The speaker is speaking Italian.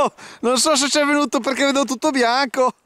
Oh, non so se c'è venuto perché vedo tutto bianco.